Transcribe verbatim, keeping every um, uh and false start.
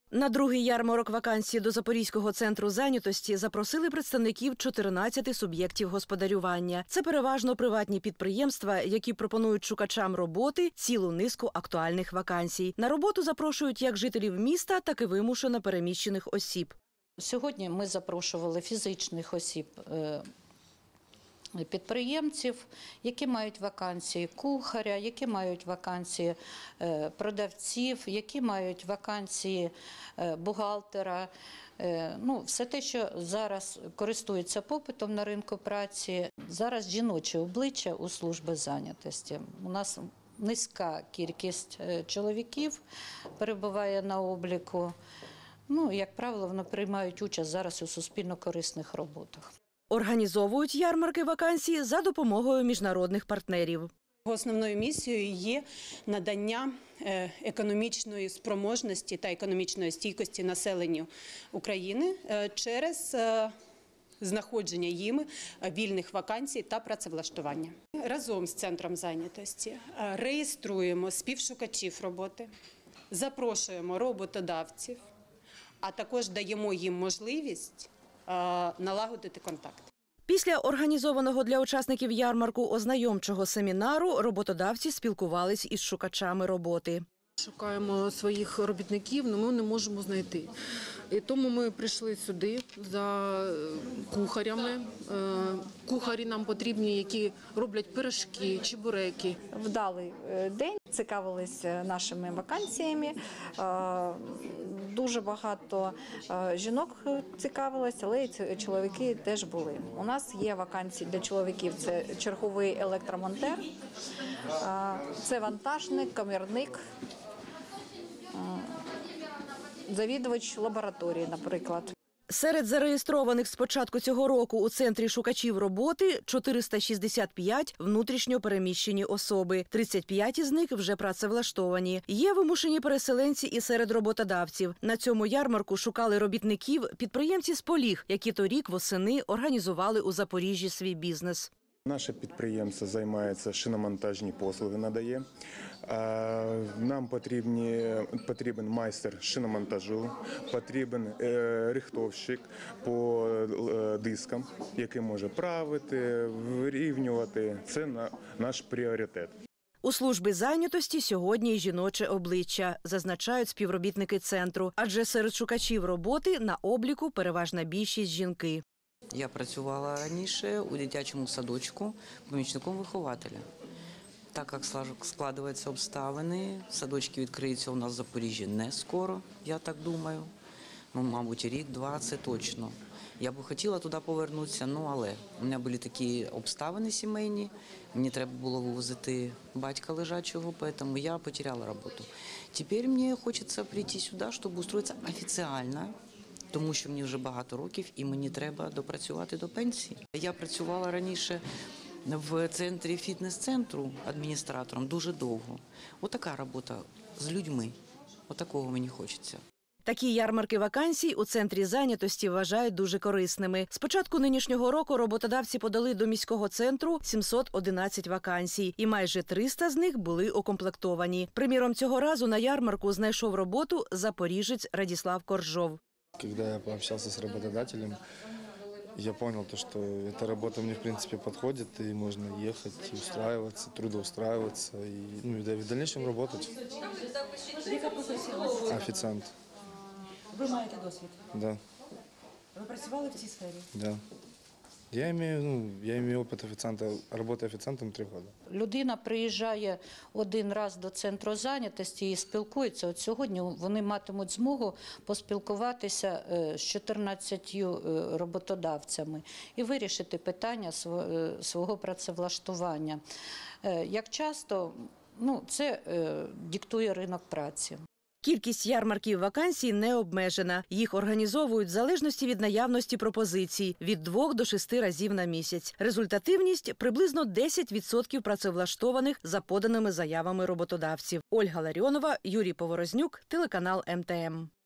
На другий ярмарок вакансій до Запорізького центру зайнятості запросили представників чотирнадцяти суб'єктів господарювання. Це переважно приватні підприємства, які пропонують шукачам роботи цілу низку актуальних вакансій. На роботу запрошують як жителів міста, так і вимушено переміщених осіб. Сьогодні ми запрошували фізичних осіб, підприємців, які мають вакансії кухаря, які мають вакансії продавців, які мають вакансії бухгалтера. Ну, все те, що зараз користується попитом на ринку праці. Зараз жіноче обличчя у служби зайнятості. У нас низька кількість чоловіків перебуває на обліку. Ну, як правило, вони приймають участь зараз у суспільно-корисних роботах. Організовують ярмарки вакансій за допомогою міжнародних партнерів. Основною місією є надання економічної спроможності та економічної стійкості населенню України через знаходження їм вільних вакансій та працевлаштування. Разом з центром зайнятості реєструємо співшукачів роботи, запрошуємо роботодавців, а також даємо їм можливість налагодити контакт. Після організованого для учасників ярмарку ознайомчого семінару роботодавці спілкувались із шукачами роботи. Шукаємо своїх робітників, але ми не можемо знайти. І тому ми прийшли сюди за кухарями. Кухарі нам потрібні, які роблять пиріжки, чебуреки. Вдалий день, цікавилися нашими вакансіями. Дуже багато жінок цікавилось, але й чоловіки теж були. У нас є вакансії для чоловіків. Це черговий електромонтер, це вантажник, комірник, завідувач лабораторії, наприклад. Серед зареєстрованих з початку цього року у Центрі шукачів роботи чотириста шістдесят п'ять внутрішньо переміщені особи. тридцять п'ять із них вже працевлаштовані. Є вимушені переселенці і серед роботодавців. На цьому ярмарку шукали робітників підприємці з Поліг, які торік восени організували у Запоріжжі свій бізнес. Наше підприємство займається шиномонтажні послуги, надає. Нам потрібні, потрібен майстер шиномонтажу, потрібен рихтовщик по дискам, який може правити, вирівнювати. Це наш пріоритет. У службі зайнятості сьогодні й жіноче обличчя, зазначають співробітники центру. Адже серед шукачів роботи на обліку переважна більшість жінки. Я працювала раніше у дитячому садочку помічником вихователя. Так як складаються обставини, садочки відкриються у нас в Запоріжжі не скоро, я так думаю. Ну, мабуть, рік-два – це точно. Я б хотіла туди повернутися, ну, але у мене були такі обставини сімейні, мені треба було вивозити батька лежачого, тому я потеряла роботу. Тепер мені хочеться прийти сюди, щоб устроїтися офіційно, тому що мені вже багато років і мені треба допрацювати до пенсії. Я працювала раніше в центрі фітнес-центру адміністратором дуже довго. Отака робота з людьми, отакого мені хочеться. Такі ярмарки вакансій у Центрі зайнятості вважають дуже корисними. З початку нинішнього року роботодавці подали до міського центру сімсот одинадцять вакансій, і майже триста з них були укомплектовані. Приміром, цього разу на ярмарку знайшов роботу запоріжець Радіслав Коржов. Когда я пообщался с работодателем, я понял, что эта работа мне в принципе подходит, и можно ехать, и устраиваться, трудоустраиваться, и, ну, и в дальнейшем работать. Яка професія? Офіціант. Ви маєте досвід? Да. Ви працювали в цій сфері? Да. Я имею, ну, я имею опыт официанта, работы официантом три роки. Людина приїжджає один раз до центру зайнятості і спілкується. От сьогодні вони матимуть змогу поспілкуватися з чотирнадцятьма роботодавцями і вирішити питання свого працевлаштування. Як часто, ну, це диктує ринок праці. Кількість ярмарків вакансій не обмежена. Їх організовують в залежності від наявності пропозицій – від двох до шести разів на місяць. Результативність – приблизно десять відсотків працевлаштованих за поданими заявами роботодавців. Ольга Ларіонова, Юрій Поворознюк, телеканал ем те ем.